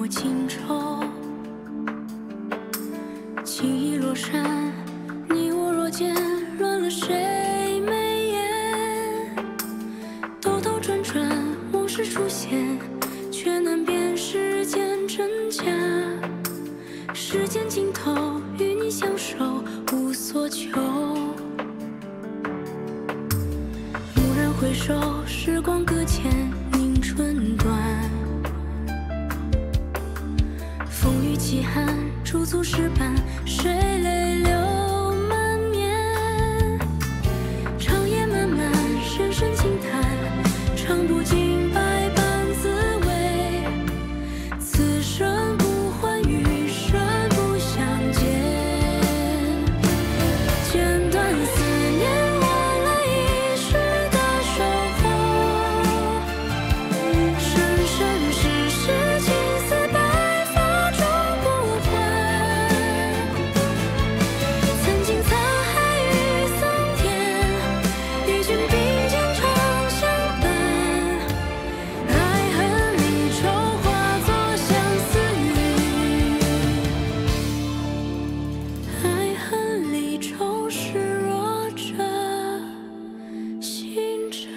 情愁。情意落山，你我若见，乱了谁眉眼？兜兜转转，往事出现，却难辨世间真假。世间尽头，与你相守，无所求。蓦然回首，时光搁浅，凝春短。风雨凄寒，驻足石板，水泪流满面。长夜漫漫，深深轻叹，尝不尽百般滋味。此生不换，余生不相见。剪断思念，换来一世的守候。生生世世，青丝白发终不换。曾经沧海与桑田，与君并肩长相伴。爱恨离愁化作相思雨，爱恨离愁是若这星辰。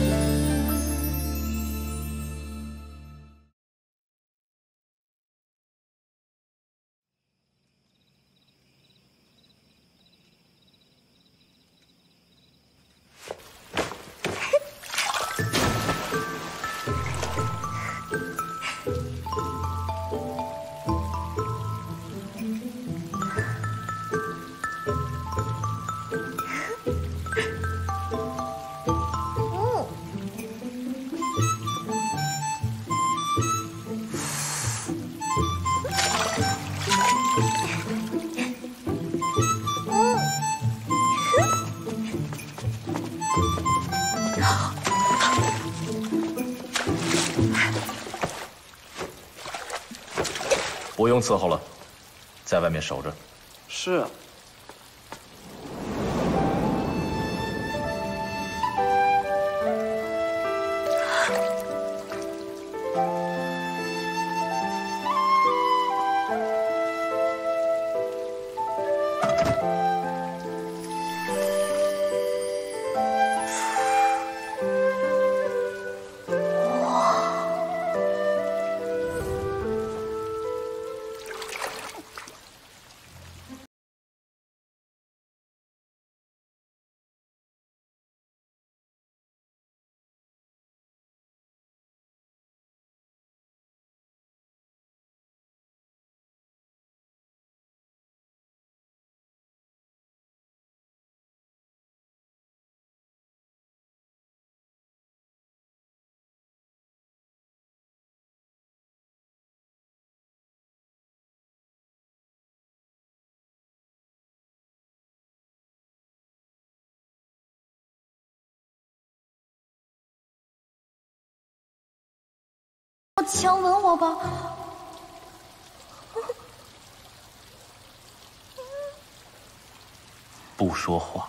不用伺候了，在外面守着。 是啊。 强吻我吧！ 不说话，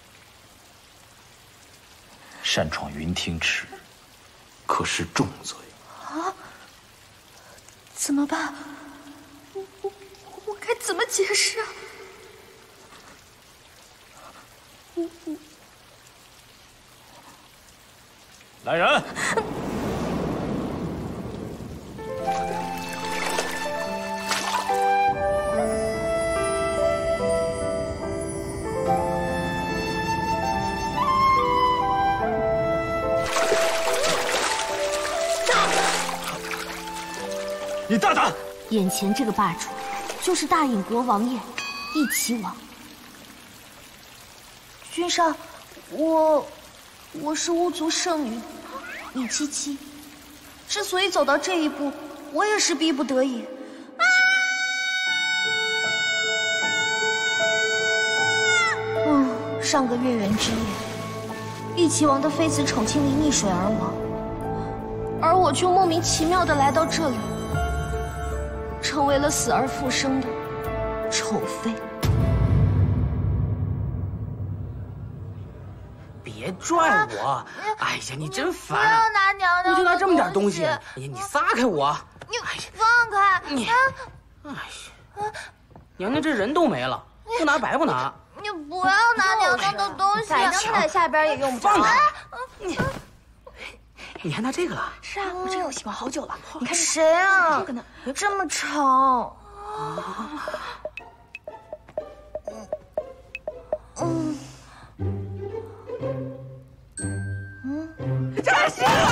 擅闯云听池，可是重罪。 啊！怎么办？我该怎么解释啊？ 来人！你大胆！ 眼前这个霸主，就是大隐国王爷，义齐王。君上，我是巫族圣女，义七七。之所以走到这一步，我也是逼不得已。上个月圆之夜，义齐王的妃子宠清离溺水而亡，而我却莫名其妙地来到这里，成为了死而复生的丑妃。 别别拽我！哎呀，你真烦！ 不要拿娘娘， 你就拿这么点东西，哎呀，你撒开我！ 你放开！ 你，哎呀，娘娘这人都没了，不拿白不拿。 你不要拿娘娘的东西， 再抢在下边也用不着。 放开！你还拿这个？ 是啊，我这个我喜欢好久了。你看谁啊？ 这个呢？ 这么丑。 扎实了！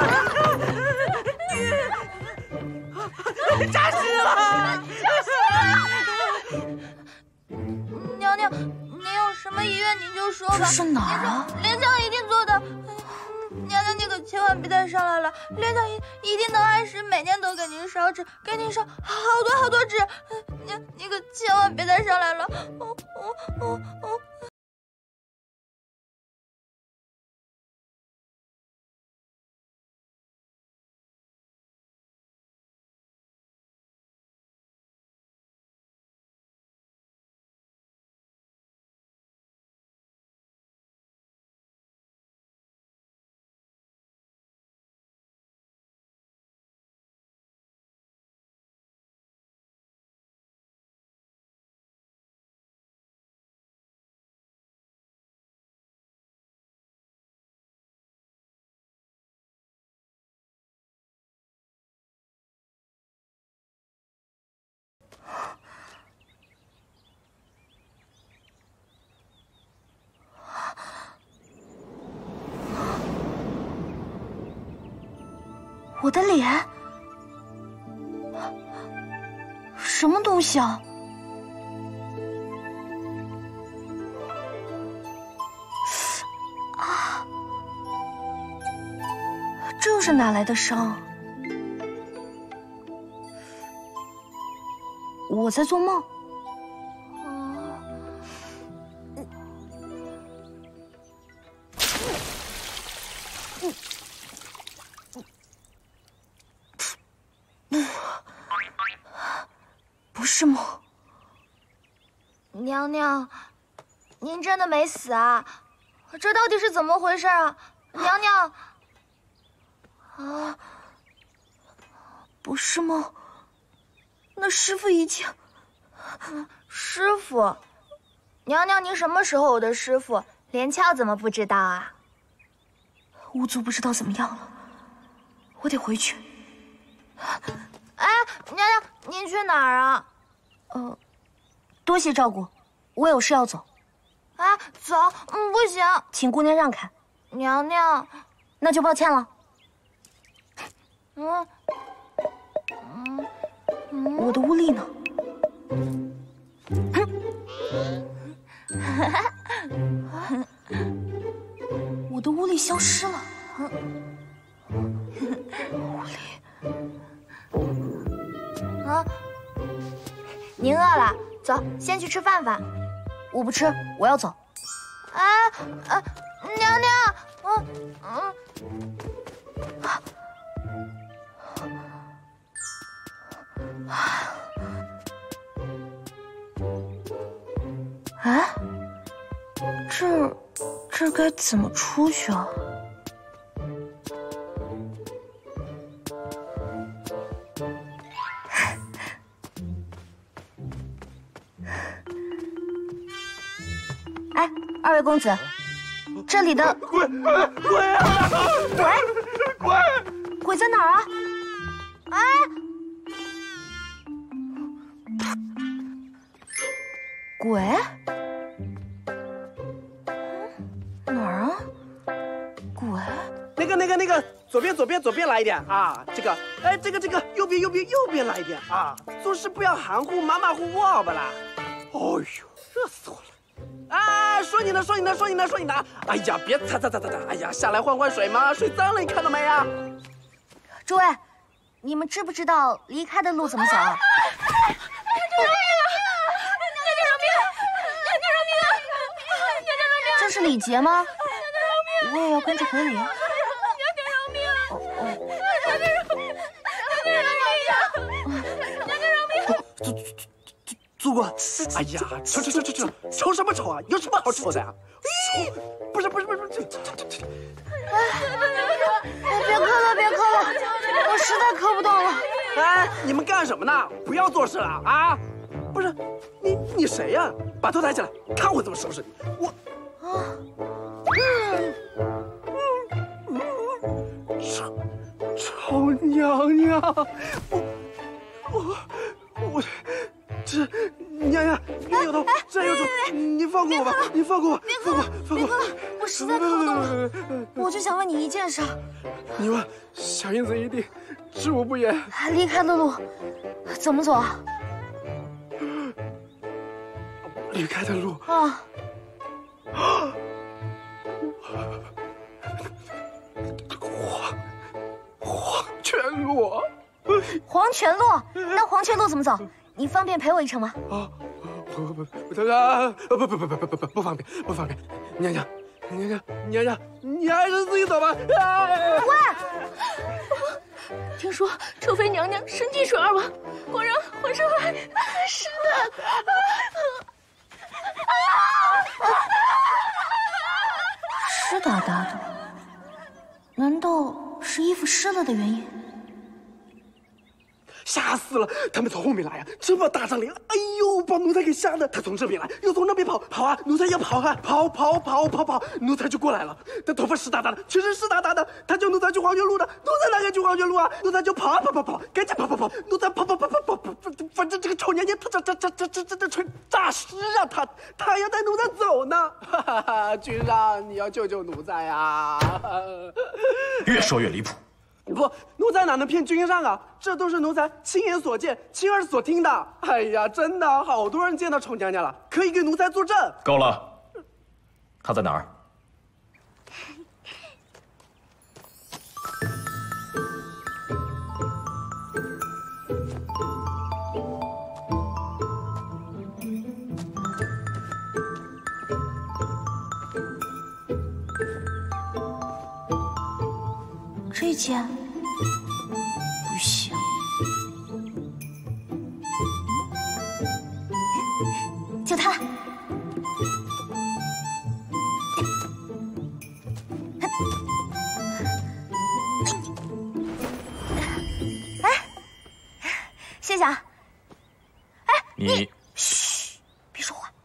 扎实了！ 娘娘，您有什么遗愿您就说吧。 这是哪儿啊？ 莲香一定做的。娘娘，你可千万别再上来了。莲香一定能按时每年都给您烧纸，给您烧好多纸。你可千万别再上来了。 我的脸，什么东西啊？啊，这是哪来的伤？我在做梦。不是梦。娘娘，您真的没死啊？这到底是怎么回事啊？娘娘，啊，不是梦。那师父已经……师父，娘娘，您什么时候有的师父？连翘怎么不知道啊？巫族不知道怎么样了，我得回去。哎，娘娘，您去哪儿啊？多谢照顾，我有事要走。哎，走，不行，请姑娘让开。娘娘，那就抱歉了。我的巫力呢？我的巫力消失了。巫力。啊！您饿了，走，先去吃饭饭。我不吃，我要走。娘娘，哎，这该怎么出去啊？哎，二位公子，这里的鬼啊！ 鬼在哪儿啊？哎！鬼？哪儿啊？鬼？ 那个，左边来一点啊！这个，哎，这个，右边来一点啊！做事不要含糊，马马虎虎好不啦？哎呦，热死我了！啊，说你呢！哎呀，别擦！哎呀，下来换水嘛，水脏了，你看到没呀？ 诸位，你们知不知道离开的路怎么走啊？这是礼节吗？我也要跟着回礼啊！ 祖国，哎呀，瞅什么瞅啊？有什么好瞅的呀？不是， 别磕了，别磕了，我实在磕不动了。 哎，你们干什么呢？不要做事了啊！不是，你谁呀？把头抬起来，看我怎么收拾你！我臭娘娘，我这娘娘有头真有头，你放过我吧，你放过我，放过我， 我实在磕不动了。我就想问你一件事。 你问小英子一定知无不言。 离开的路怎么走啊？ 离开的路啊。 黄泉路。 黄泉路？那黄泉路怎么走？你方便陪我一程吗？ 啊，不方便。娘娘，你还是自己走吧。 喂， 听说车妃娘娘神气水儿王，果然浑身还湿的。 湿哒哒的，难道是衣服湿了的原因？ 吓死了！他们从后面来呀，这么大张脸，哎呦，把奴才给吓的。他从这边来，又从那边跑啊！奴才要跑啊，跑，奴才就过来了。他头发湿哒哒的，全身湿哒哒的。他叫奴才去黄泉路的，奴才哪敢去黄泉路啊？奴才就跑，赶紧跑！奴才跑，反正这个臭娘娘，这吹诈尸啊！他要带奴才走呢。哈哈，君上，你要救救奴才呀！ 越说越离谱。 不，奴才哪能骗君上啊？这都是奴才亲眼所见、亲耳所听的。哎呀，真的，好多人见到臭娘娘了，可以给奴才作证。 够了，她在哪儿？ 这件不行。就它。哎，谢谢啊。哎， 你嘘，别说话。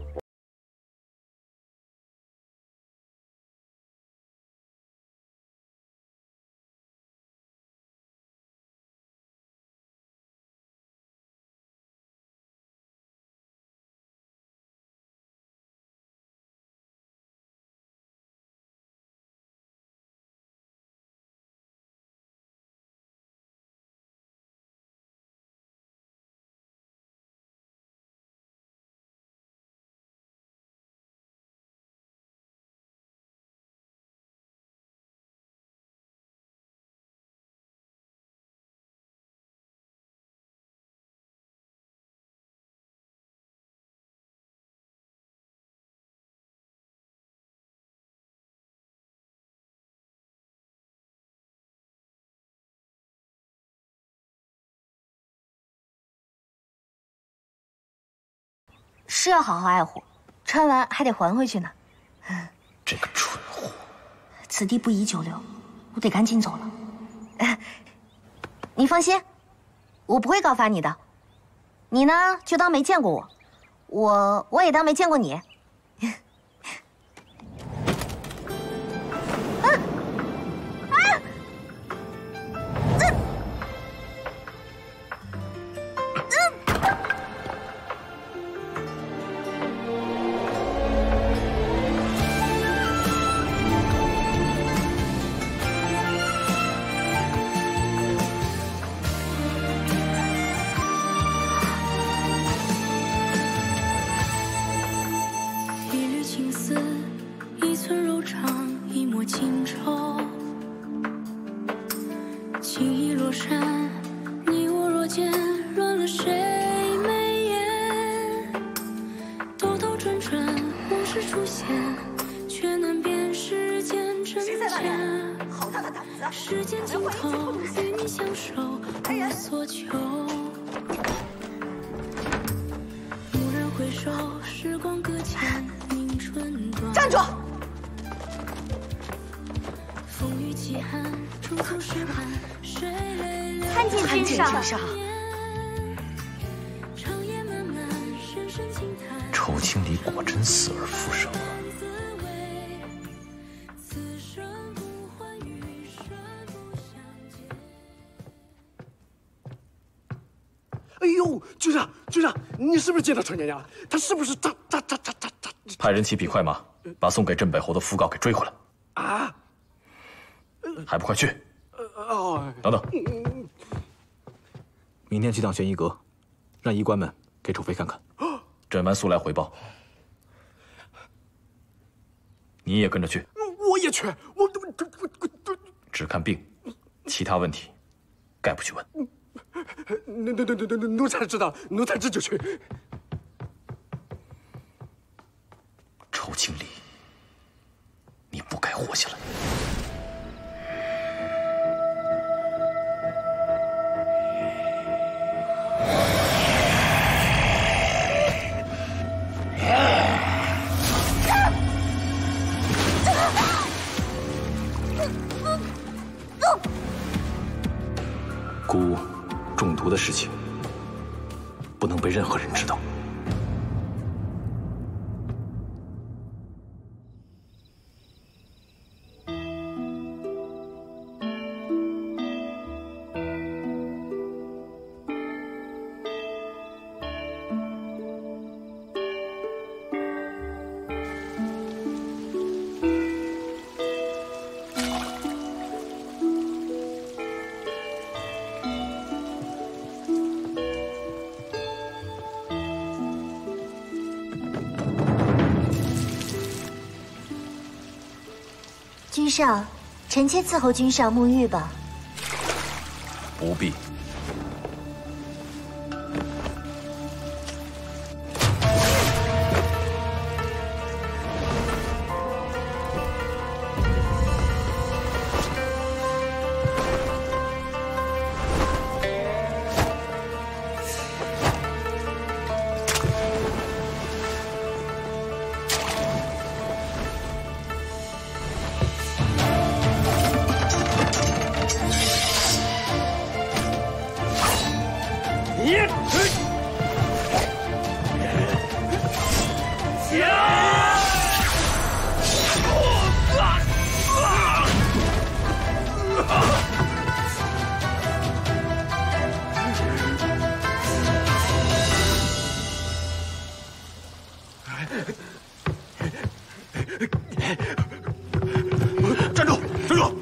是要好好爱护，穿完还得还回去呢。 这个蠢货！ 此地不宜久留，我得赶紧走了。你放心，我不会告发你的。你呢，就当没见过我，我也当没见过你。 时间尽头，与你相守，无所求。蓦然回首，时光搁浅，明春短。 站住！ 参见君上。 仇清离果真死而复生了。 哎呦，君上，你是不是见到程娘娘了？她是不是扎？ 派人骑匹快马，把送给镇北侯的讣告给追回来。 啊！ 还不快去！等等，明天去趟玄衣阁，让医官们给楚妃看看。朕完速来回报。你也跟着去。 我也去，我只看病，其他问题概不去问。 奴才知道，奴才这就去。 仇清离，你不该活下来。姑中毒的事情，不能被任何人知道。 君上，臣妾伺候君上沐浴吧。 不必。 站住！站住！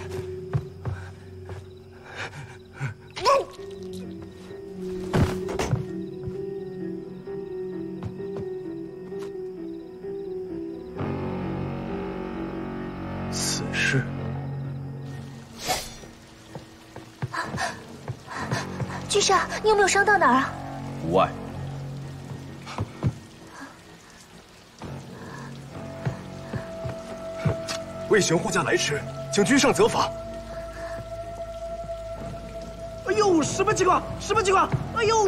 死士， 君上，你有没有伤到哪儿啊？ 无碍。 魏玄护驾来迟，请君上责罚。 哎呦，什么情况？什么情况？哎呦，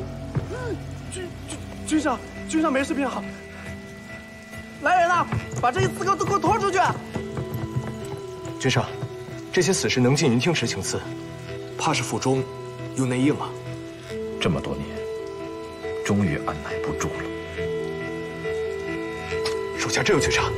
君上没事便好。来人啊，把这些刺客都给我拖出去！ 君上，这些死士能进云听池请赐，怕是腹中有内应啊。 这么多年，终于按耐不住了。 属下这就去查。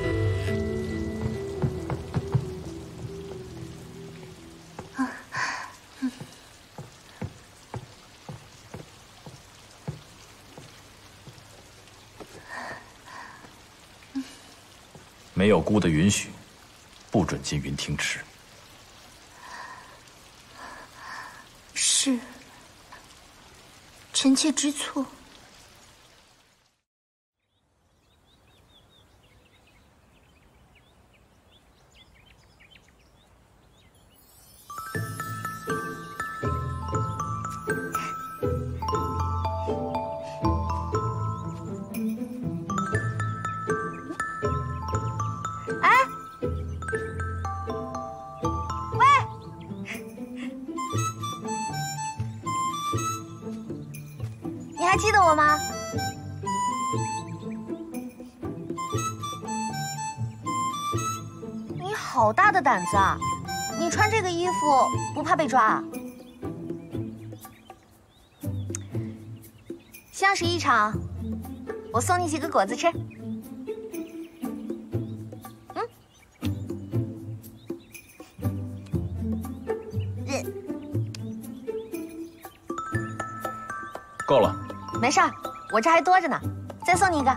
没有姑的允许，不准进云听池。 是，臣妾知错。你还记得我吗？你好大的胆子啊！ 穿这个衣服不怕被抓啊？相识一场，我送你几个果子吃。 够了。 没事儿，我这还多着呢，再送你一个。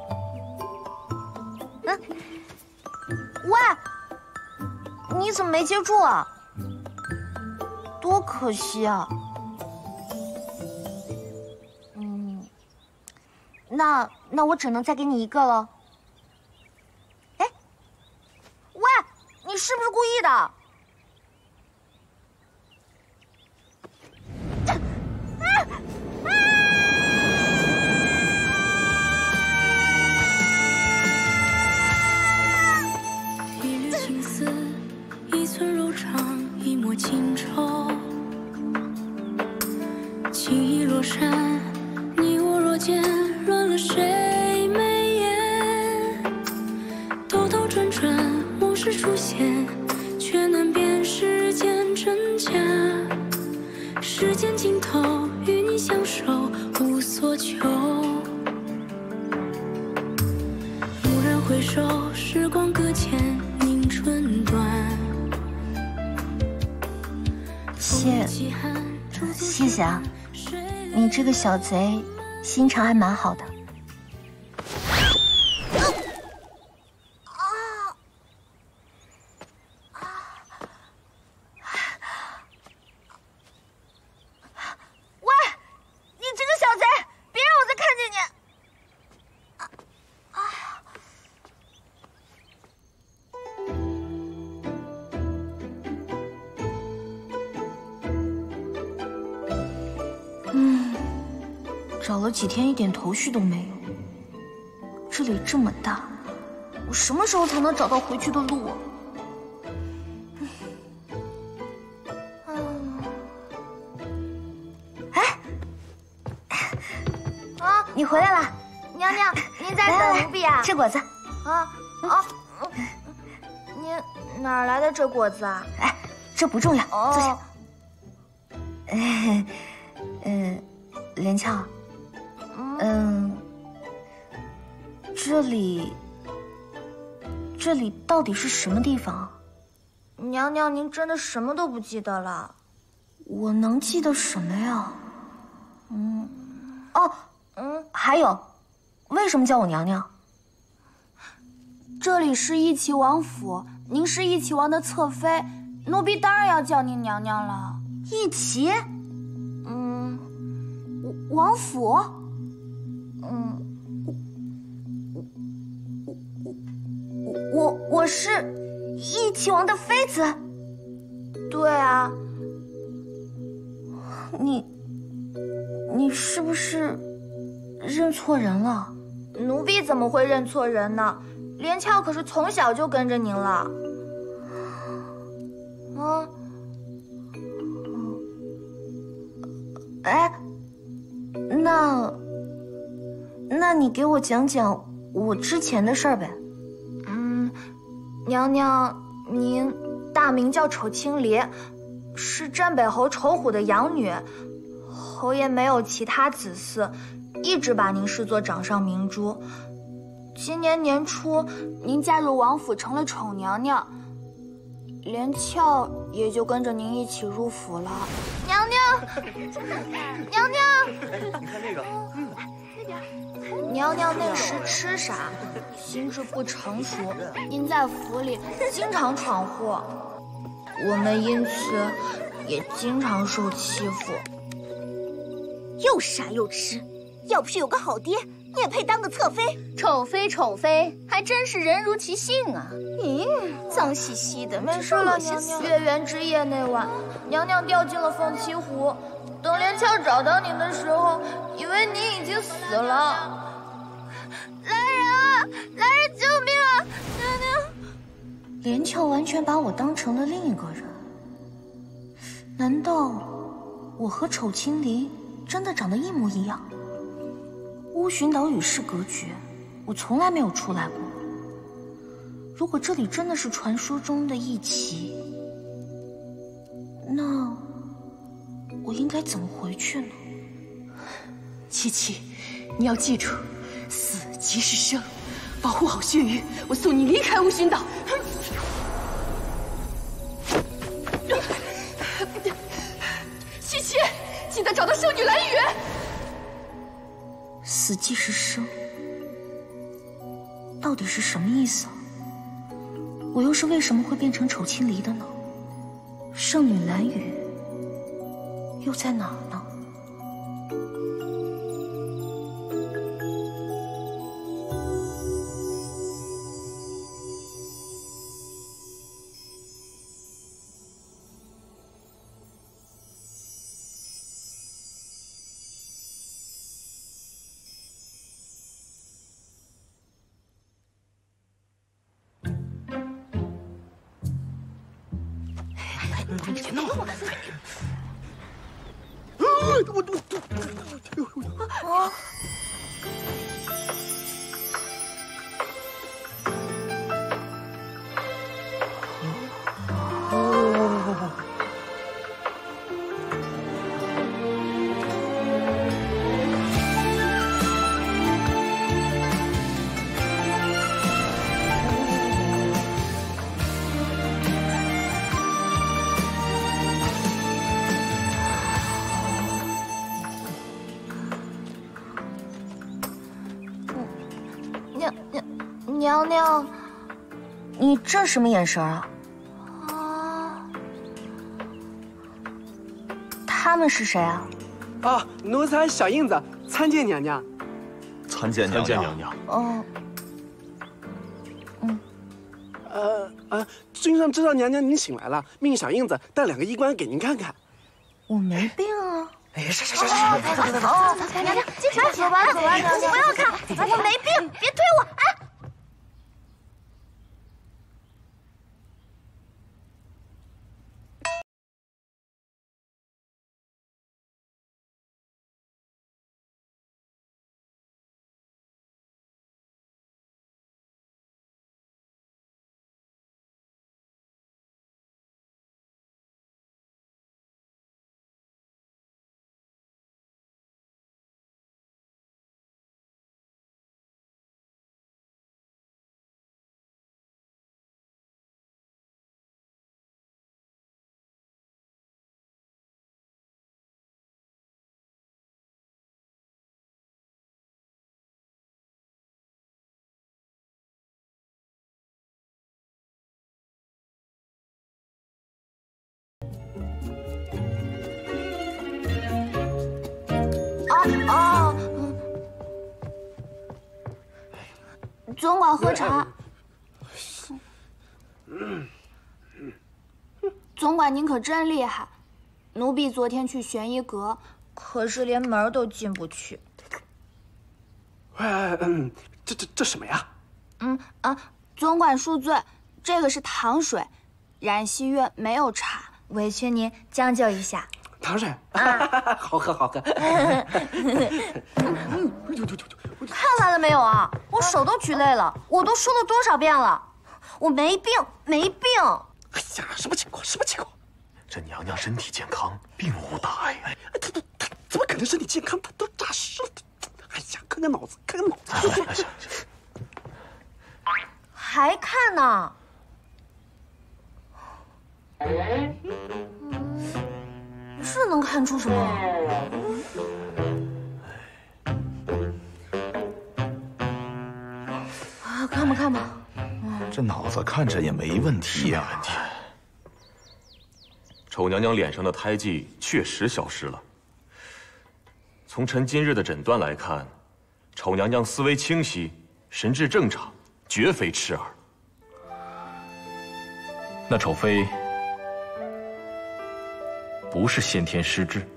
喂，你怎么没接住啊？多可惜啊。那我只能再给你一个了。哎，喂，你是不是故意的？ 一缕青丝，一寸柔肠，一抹情愁。情意若山，你我若见。乱了谁眉眼？兜兜转转，往事出现，却难辨世间真假。世间尽头，与你相守，无所求。蓦然回首，时光搁浅，凝春短。 谢谢啊，你这个小贼。心肠还蛮好的。喂，你这个小贼，别让我再看见你！找了几天，一点头绪都没有。这里这么大，我什么时候才能找到回去的路啊？哎，你回来了，娘娘，您在等奴婢啊？吃果子。您哪儿来的这果子啊？哎，这不重要，坐下。连翘。这里到底是什么地方？娘娘，您真的什么都不记得了？我能记得什么呀？还有，为什么叫我娘娘？这里是义齐王府，您是义齐王的侧妃，奴婢当然要叫您娘娘了。义齐？王府？我是义齐王的妃子。对啊。你是不是认错人了？奴婢怎么会认错人呢？连翘可是从小就跟着您了。哎，那你给我讲讲我之前的事儿呗。娘娘，您大名叫丑青离，是镇北侯丑虎的养女，侯爷没有其他子嗣，一直把您视作掌上明珠。今年年初，您嫁入王府成了丑娘娘，连翘也就跟着您一起入府了。娘娘，娘娘， 你看这个， 娘娘那时痴傻，心智不成熟，您在府里经常闯祸，我们因此也经常受欺负。 又傻又痴，要不是有个好爹，你也配当个侧妃？ 宠妃，还真是人如其姓啊！ 脏兮兮的， 没事了，娘娘。月圆之夜那晚，娘娘掉进了凤栖湖。等连翘找到您的时候，以为您已经死了。来人啊！来人救命啊！娘娘，连翘完全把我当成了另一个人。难道我和丑青离真的长得一模一样？乌寻岛与世隔绝，我从来没有出来过。如果这里真的是传说中的义齐， 那我应该怎么回去呢？ 七七，你要记住，死即是生，保护好血鱼，我送你离开无寻岛。七七，记得找到圣女蓝雨。 死即是生，到底是什么意思啊？我又是为什么会变成丑青离的呢？圣女蓝雨又在哪儿呢？ 别弄了！ 啊！娘娘， 你这什么眼神啊？ 啊！ 他们是谁啊？ 啊，奴才小印子参见娘娘。 参见娘娘。 哦。 君上知道娘娘您醒来了，命小印子带2个医官给您看看。 我没病啊。 哎，是。 娘娘，进去走吧，走吧，娘娘，不要看，我没病，别推我，哎。总管喝茶。总管您可真厉害，奴婢昨天去玄衣阁，可是连门都进不去。 这什么呀？ 总管恕罪，这个是糖水，冉西院没有茶，委屈您将就一下。 糖水，好喝。 看完了没有啊？我手都举累了，我都说了多少遍了，我没病。 哎呀，什么情况？ 这娘娘身体健康，并无大碍。 她怎么可能身体健康？她都诈尸了。哎呀，看看脑子。 行。 还看呢？这能看出什么？看吧。 这脑子看着也没问题呀。 丑娘娘脸上的胎记确实消失了。从臣今日的诊断来看，丑娘娘思维清晰，神志正常，绝非痴儿。 那丑妃不是先天失智，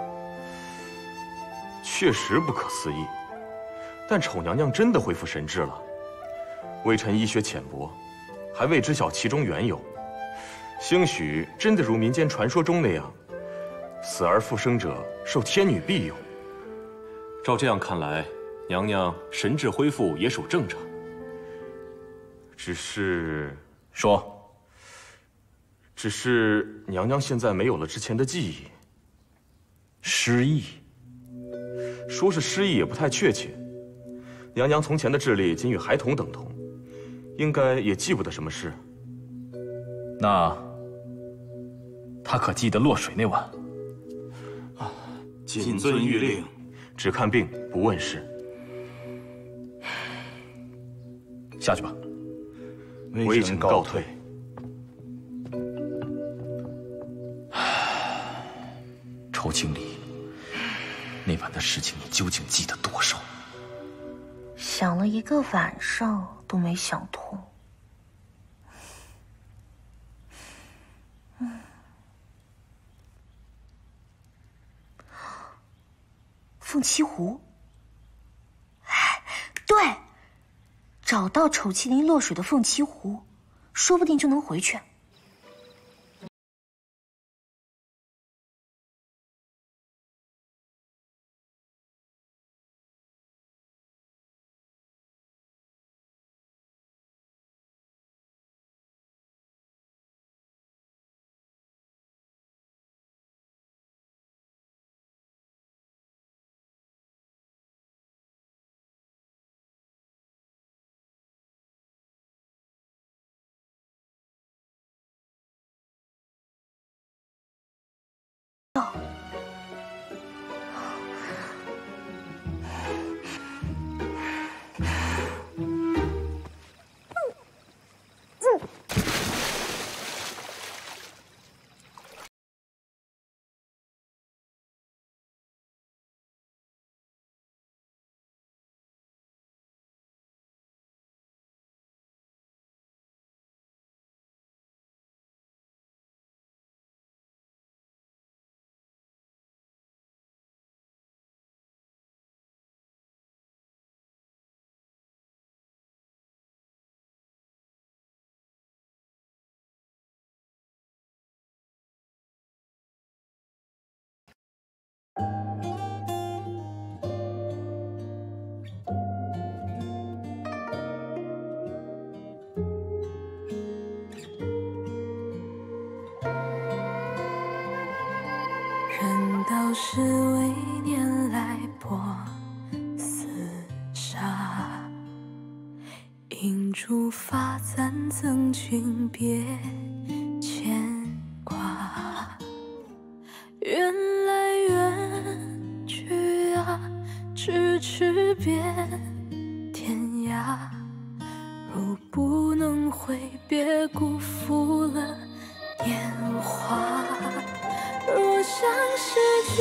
确实不可思议。但丑娘娘真的恢复神智了。微臣医学浅薄，还未知晓其中缘由。兴许真的如民间传说中那样，死而复生者受天女庇佑。照这样看来，娘娘神智恢复也属正常。只是说， 只是娘娘现在没有了之前的记忆， 失忆。 说是失忆也不太确切。娘娘从前的智力仅与孩童等同，应该也记不得什么事。 那她可记得落水那晚？ 谨遵谕令， 只看病不问事。 下去吧。 微臣告退。 仇经理，那晚的事情你究竟记得多少？ 想了一个晚上都没想通。凤栖湖。哎，对，找到丑麒麟落水的凤栖湖，说不定就能回去。 人道是为年来薄厮杀，银烛发簪赠君别牵挂。缘来缘去啊，咫尺边天涯。若不能挥别，辜负了年华。若相识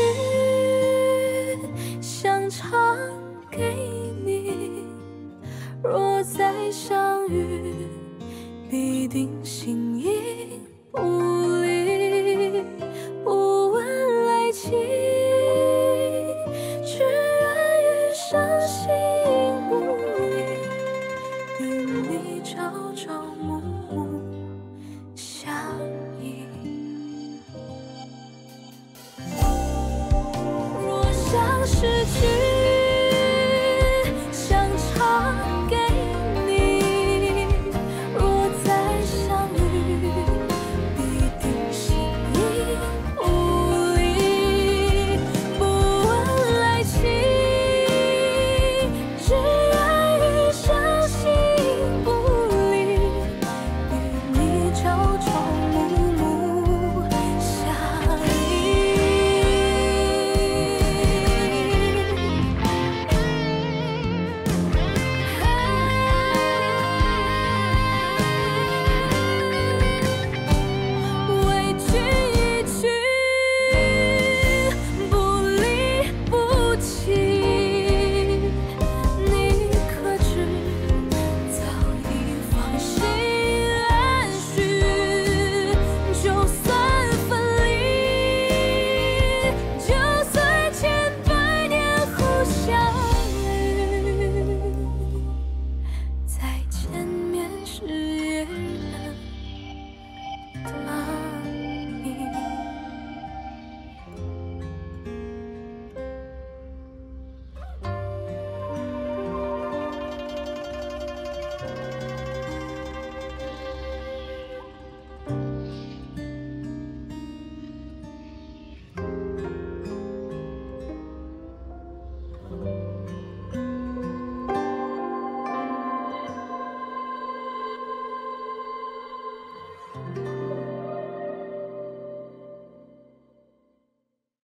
君，想唱给你；若再相遇，必定形影不离。不问来期，只愿余生形影不离，与你朝朝暮暮相依。相识君。